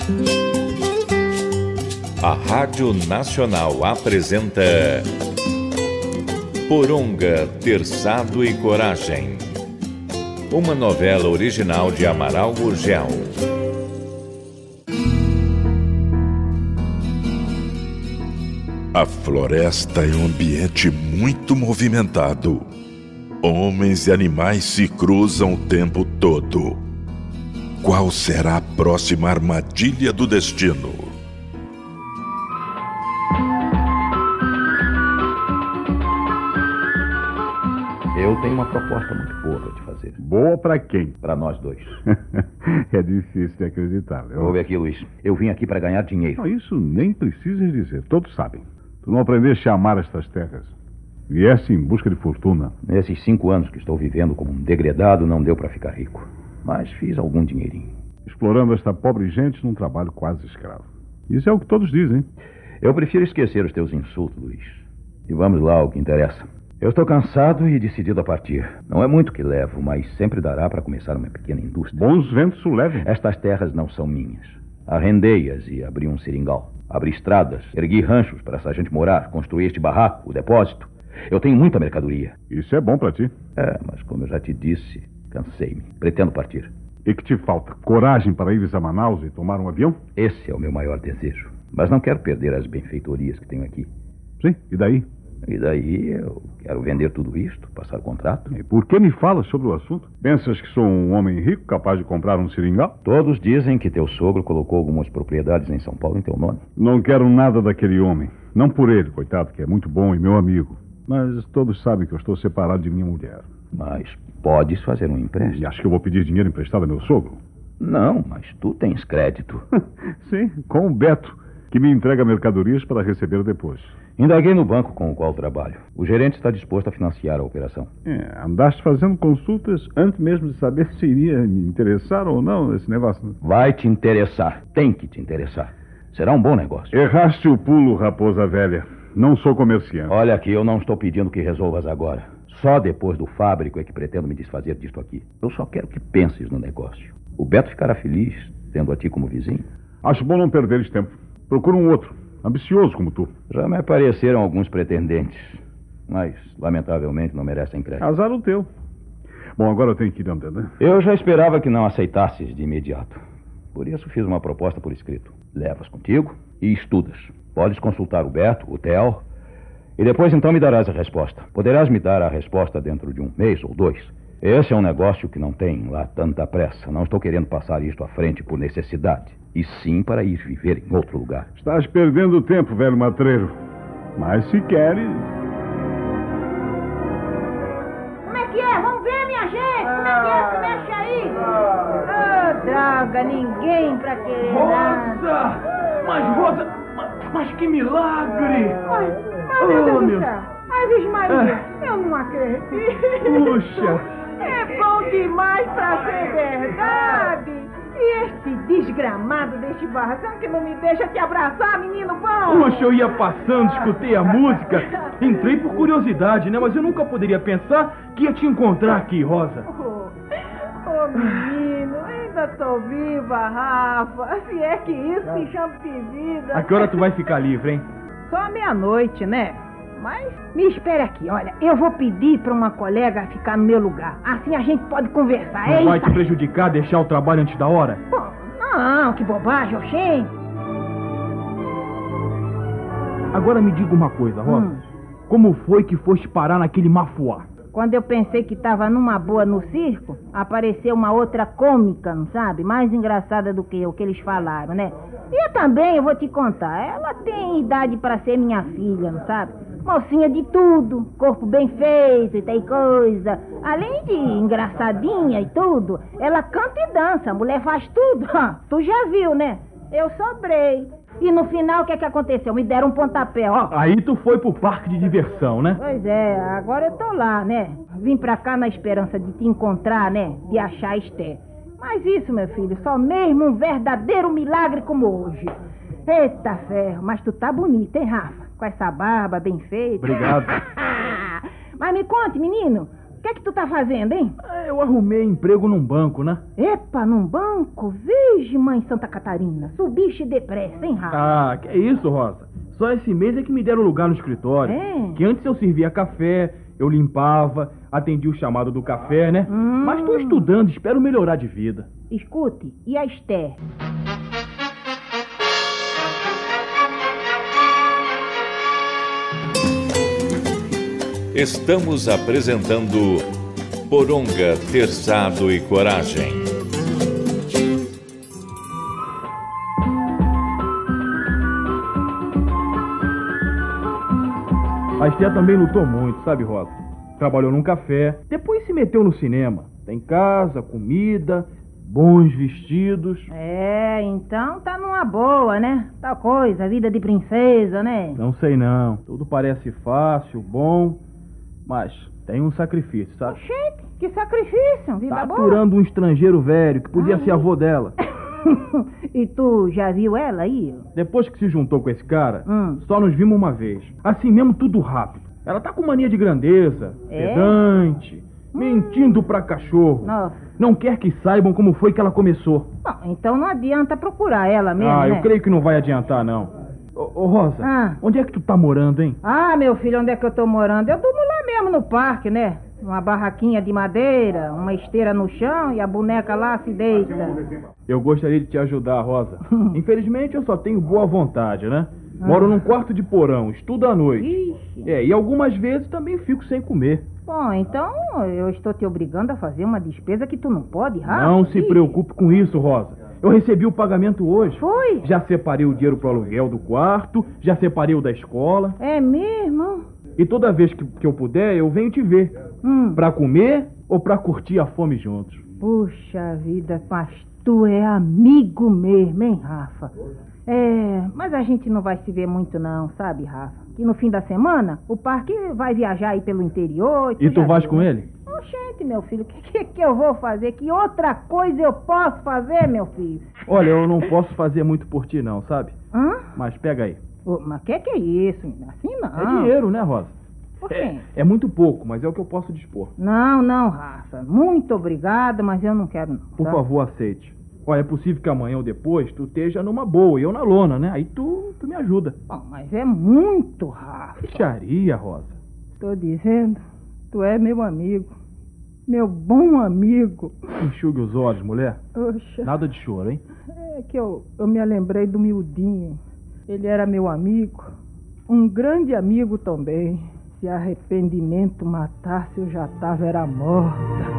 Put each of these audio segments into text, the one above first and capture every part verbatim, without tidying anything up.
A Rádio Nacional apresenta Poronga, Terçado e Coragem, uma novela original de Amaral Gurgel. A floresta é um ambiente muito movimentado. Homens e animais se cruzam o tempo todo. Qual será a próxima armadilha do destino? Eu tenho uma proposta muito boa para te fazer. Boa pra quem? Para nós dois. É difícil de acreditar. Eu... Ouve aqui, Luiz. Eu vim aqui para ganhar dinheiro. Não, isso nem precisas dizer. Todos sabem. Tu não aprendeste a amar estas terras. Vieste em busca de fortuna. Nesses cinco anos que estou vivendo como um degredado, não deu para ficar rico. Mas fiz algum dinheirinho. Explorando esta pobre gente num trabalho quase escravo. Isso é o que todos dizem. Eu prefiro esquecer os teus insultos, Luiz. E vamos lá ao que interessa. Eu estou cansado e decidido a partir. Não é muito que levo, mas sempre dará para começar uma pequena indústria. Bons ventos o levem. Estas terras não são minhas. Arrendei-as e abri um seringal. Abri estradas, ergui ranchos para essa gente morar, construí este barraco, o depósito. Eu tenho muita mercadoria. Isso é bom para ti. É, mas como eu já te disse, cansei-me. Pretendo partir. E que te falta? Coragem para ires a Manaus e tomar um avião? Esse é o meu maior desejo. Mas não quero perder as benfeitorias que tenho aqui. Sim, e daí? E daí eu quero vender tudo isto, passar contrato. E por que me falas sobre o assunto? Pensas que sou um homem rico capaz de comprar um seringal? Todos dizem que teu sogro colocou algumas propriedades em São Paulo em teu nome. Não quero nada daquele homem. Não por ele, coitado, que é muito bom e meu amigo. Mas todos sabem que eu estou separado de minha mulher. Mas podes fazer um empréstimo. E acho que eu vou pedir dinheiro emprestado a meu sogro? Não, mas tu tens crédito. Sim, com o Beto, que me entrega mercadorias para receber depois. Indaguei no banco com o qual trabalho. O gerente está disposto a financiar a operação. É, andaste fazendo consultas antes mesmo de saber se iria me interessar ou não esse negócio. Vai te interessar. Tem que te interessar. Será um bom negócio. Erraste o pulo, raposa velha. Não sou comerciante. Olha aqui, eu não estou pedindo que resolvas agora. Só depois do fábrico é que pretendo me desfazer disto aqui. Eu só quero que penses no negócio. O Beto ficará feliz tendo a ti como vizinho. Acho bom não perderes tempo. Procura um outro, ambicioso como tu. Já me apareceram alguns pretendentes, mas lamentavelmente não merecem crédito. Azar o teu. Bom, agora eu tenho que ir andando, né? Eu já esperava que não aceitasses de imediato. Por isso fiz uma proposta por escrito. Levas contigo e estudas. Podes consultar o Beto, o Theo, e depois então me darás a resposta. Poderás me dar a resposta dentro de um mês ou dois. Esse é um negócio que não tem lá tanta pressa. Não estou querendo passar isto à frente por necessidade, e sim para ir viver em outro lugar. Estás perdendo tempo, velho matreiro. Mas se queres... Como é que é? Vamos ver, minha gente! Como é que é? Se mexe aí! Oh, droga, ninguém pra querer nada. Rosa! Mas, Rosa... Mas, mas que milagre! Ai, mas, meu Oh, Deus do meu- céu! Ai, Virgem Maria, eu não acredito! Puxa! É bom demais pra ser verdade! E este desgramado deste barracão que não me deixa te abraçar, menino bom! Puxa, eu ia passando, escutei a música, entrei por curiosidade, né? Mas eu nunca poderia pensar que ia te encontrar aqui, Rosa. Oh, oh, menino, ainda tô viva, Rafa. Se é que isso se chama de vida. A que hora tu vai ficar livre, hein? Só meia-noite, né? Mas me espere aqui, olha, eu vou pedir pra uma colega ficar no meu lugar. Assim a gente pode conversar. Não vai Eita. te prejudicar deixar o trabalho antes da hora? Pô, não, que bobagem, oxente. Agora me diga uma coisa, Rosa. Hum. Como foi que foste parar naquele mafuá? Quando eu pensei que tava numa boa no circo, apareceu uma outra cômica, não sabe? Mais engraçada do que o que eles falaram, né? E eu também, eu vou te contar, ela tem idade pra ser minha filha, não sabe? Mocinha de tudo, corpo bem feito e tem coisa. Além de engraçadinha e tudo, ela canta e dança, a mulher faz tudo. Tu já viu, né? Eu sobrei. E no final, o que é que aconteceu? Me deram um pontapé, ó. Aí tu foi pro parque de diversão, né? Pois é, agora eu tô lá, né? Vim pra cá na esperança de te encontrar, né? De achar a Esté. Mas isso, meu filho, só mesmo um verdadeiro milagre como hoje. Eita ferro, mas tu tá bonito, hein, Rafa? Com essa barba bem feita. Obrigado. Mas me conte, menino, O que é que tu tá fazendo, hein? Ah, eu arrumei emprego num banco, né? Epa, num banco? Virgem, mãe Santa Catarina. Subiste depressa, hein, Rafa? Ah, que isso, Rosa? Só esse mês é que me deram lugar no escritório. É? Que antes eu servia café, eu limpava, atendia o chamado do café, né? Hum. Mas tô estudando, espero melhorar de vida. Escute, e a Esther? Estamos apresentando Poronga, Terçado e Coragem. A Esther também lutou muito, sabe, Rosa? Trabalhou num café, depois se meteu no cinema. Tem casa, comida, bons vestidos. É, então tá numa boa, né? Tal coisa, vida de princesa, né? Não sei não, tudo parece fácil, bom, mas tem um sacrifício, sabe? Gente, que sacrifício, vida Tá boa. aturando um estrangeiro velho que podia Ai. ser avô dela. E tu já viu ela aí? Depois que se juntou com esse cara, Hum. só nos vimos uma vez. Assim mesmo, tudo rápido. Ela tá com mania de grandeza, É? pedante, mentindo pra cachorro. Nossa. Não quer que saibam como foi que ela começou. Bom, então não adianta procurar ela mesmo, ah, né? eu creio que não vai adiantar, não. Ô, ô, Rosa, Ah. onde é que tu tá morando, hein? Ah, meu filho, onde é que eu tô morando? Eu durmo lá mesmo no parque, né? Uma barraquinha de madeira, uma esteira no chão e a boneca lá se deita. Eu gostaria de te ajudar, Rosa. Infelizmente, eu só tenho boa vontade, né? Moro num quarto de porão, estudo à noite. Ixi. É, e algumas vezes também fico sem comer. Bom, então eu estou te obrigando a fazer uma despesa que tu não pode, Rafa. Não se Ixi. preocupe com isso, Rosa. Eu recebi o pagamento hoje. Foi? Já separei o dinheiro pro aluguel do quarto, já separei o da escola. É mesmo? E toda vez que, que eu puder, eu venho te ver. Hum. Pra comer ou pra curtir a fome juntos. Puxa vida, mas tu é amigo mesmo, hein, Rafa? É, mas a gente não vai se ver muito não, sabe, Rafa? Que no fim da semana, o parque vai viajar aí pelo interior. E tu já vais viu, com né? ele? Oxente, meu filho, o que, que, que eu vou fazer? Que outra coisa eu posso fazer, meu filho? Olha, eu não posso fazer muito por ti não, sabe? Hã? Mas pega aí. Ô, mas que que é isso? menina? Assim não. É dinheiro, né, Rosa? Por quê? É, é muito pouco, mas é o que eu posso dispor. Não, não, Rafa. Muito obrigada, mas eu não quero não. Por tá? favor, aceite. Olha, é possível que amanhã ou depois tu esteja numa boa e eu na lona, né? Aí tu, tu me ajuda. Bom, mas é muito, Rafa. Fecharia, Rosa. Tô dizendo, tu é meu amigo. Meu bom amigo. Enxugue os olhos, mulher. Oxa, Nada de choro, hein? é que eu, eu me lembrei do miudinho. Ele era meu amigo, um grande amigo também. Se arrependimento matasse, eu já tava era morta.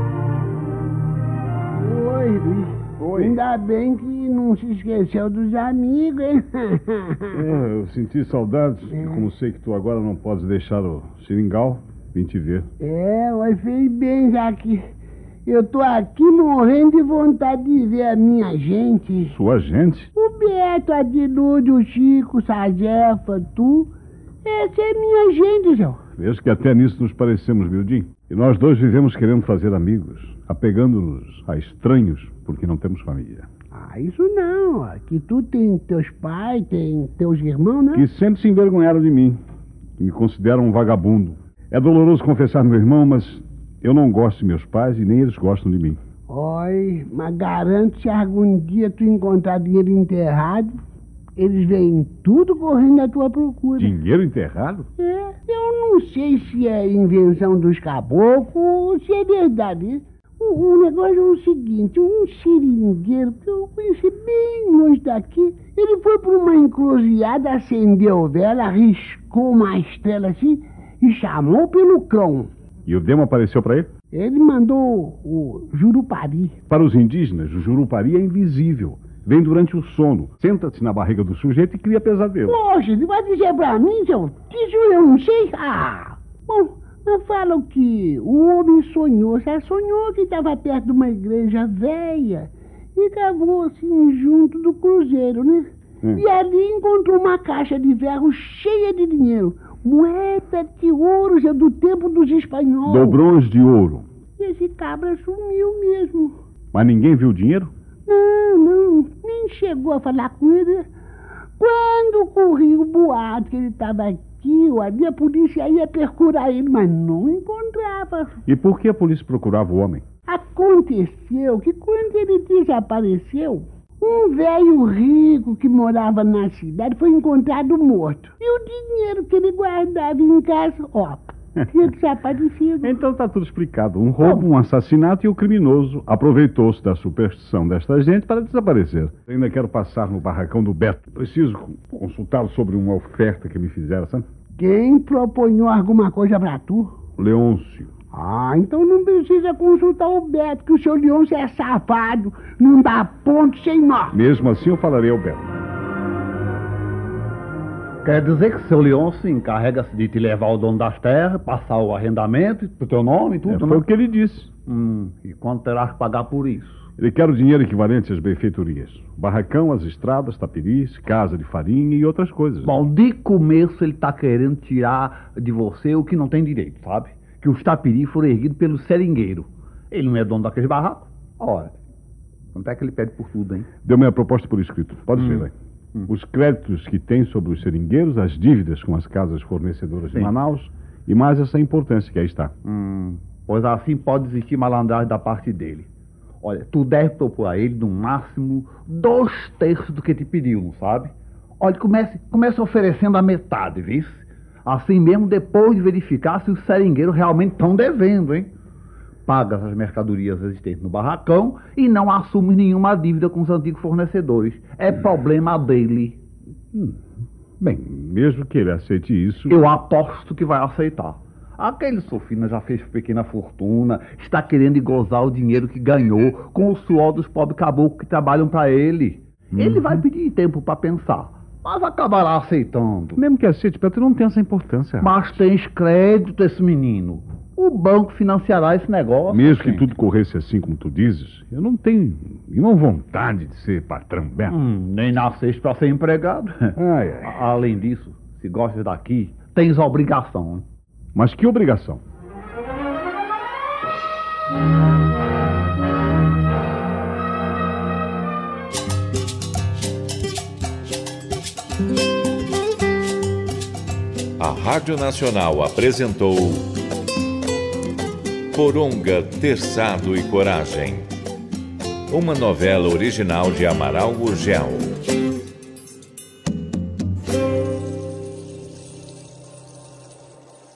Oi, Luiz. Oi. Ainda bem que não se esqueceu dos amigos, hein? É, eu senti saudades, e como sei que tu agora não podes deixar o seringal, vim te ver. É, mas fez bem, já que eu tô aqui morrendo de vontade de ver a minha gente. Sua gente? O Beto, a Dilude, o Chico, o Sajefa, tu. Essa é minha gente, Zé. Vejo que até nisso nos parecemos, Mildinho. E nós dois vivemos querendo fazer amigos, apegando-nos a estranhos, porque não temos família. Ah, isso não. ó. Que tu tem teus pais, tem teus irmãos, né? Que sempre se envergonharam de mim, que me consideram um vagabundo. É doloroso confessar, meu irmão, mas eu não gosto de meus pais e nem eles gostam de mim. Oi, mas garanto se algum dia tu encontrar dinheiro enterrado, eles vêm tudo correndo à tua procura. Dinheiro enterrado? É, eu não sei se é invenção dos caboclos ou se é verdade. O, o negócio é o seguinte, um seringueiro que eu conheci bem longe daqui, ele foi por uma encruzilhada, acendeu vela, arriscou uma estrela assim e chamou pelo cão. E o demo apareceu para ele? Ele mandou o Jurupari. Para os indígenas, o Jurupari é invisível. Vem durante o sono, senta-se na barriga do sujeito e cria pesadelo. Poxa, você vai dizer pra mim, seu? Isso eu não sei. Ah, bom, falam que o homem sonhou, já sonhou que estava perto de uma igreja velha e cavou assim junto do cruzeiro, né? Hum. E ali encontrou uma caixa de ferro cheia de dinheiro, moeda de ouro já do tempo dos espanhóis. Dobrões de ouro. E esse cabra sumiu mesmo. Mas ninguém viu o dinheiro? Não, não, nem chegou a falar com ele. Quando corria o boato que ele estava Tio, ali a polícia ia procurar ele, mas não encontrava. E por que a polícia procurava o homem? Aconteceu que quando ele desapareceu, um velho rico que morava na cidade foi encontrado morto. E o dinheiro que ele guardava em casa, ó, tinha desaparecido. Então tá tudo explicado. Um roubo, um assassinato e o criminoso aproveitou-se da superstição desta gente para desaparecer. Eu ainda quero passar no barracão do Beto. Preciso consultá-lo sobre uma oferta que me fizeram, sabe? Quem propunhou alguma coisa pra tu? Leôncio. Ah, então não precisa consultar o Beto, que o seu Leôncio é safado, não dá ponto sem nó. Mesmo assim eu falarei ao Beto. Quer dizer que seu Leôncio encarrega-se de te levar ao dono das terras, passar o arrendamento pro teu nome e tudo, É, né? foi o que ele disse. Hum, e quanto terás que pagar por isso? Ele quer o dinheiro equivalente às benfeitorias. Barracão, as estradas, tapiris, casa de farinha e outras coisas. Bom, de começo ele tá querendo tirar de você o que não tem direito, sabe? Que os tapiris foram erguidos pelo seringueiro. Ele não é dono daquele barraco? Ora, quanto é que ele pede por tudo, hein? Deu minha proposta por escrito. Pode Hum. ver, vai. Hum. Os créditos que tem sobre os seringueiros, as dívidas com as casas fornecedoras Sim. de Manaus e mais essa importância que aí está. Hum, pois assim pode existir malandragem da parte dele. Olha, tu deve propor a ele, no máximo, dois terços do que te pediu, não sabe? Olha, comece, comece oferecendo a metade, viu? Assim mesmo, depois de verificar se os seringueiros realmente estão devendo, hein? Pagas as mercadorias existentes no barracão e não assumes nenhuma dívida com os antigos fornecedores. É problema dele. Hum. Bem, mesmo que ele aceite isso... Eu aposto que vai aceitar. Aquele Sofina já fez pequena fortuna, está querendo gozar o dinheiro que ganhou com o suor dos pobres caboclos que trabalham para ele. Uhum. Ele vai pedir tempo para pensar, mas acabará aceitando. Mesmo que aceite, Petro, não tem essa importância. Mas tens crédito, esse menino. O banco financiará esse negócio. Mesmo que gente. tudo corresse assim como tu dizes, eu não tenho nenhuma vontade de ser patrão, Beto. Hum, nem nasceste para ser empregado. Ai, ai. Além disso, se gostas daqui, tens obrigação. Hein? Mas que obrigação? A Rádio Nacional apresentou Poronga, Terçado e Coragem, uma novela original de Amaral Gurgel.